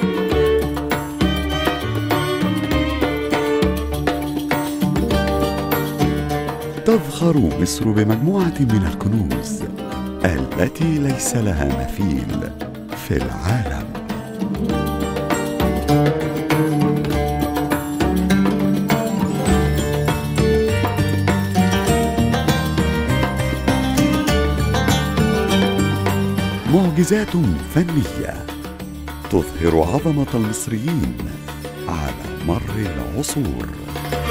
تفخر مصر بمجموعة من الكنوز التي ليس لها مثيل في العالم. معجزات فنية تظهر عظمة المصريين على مر العصور.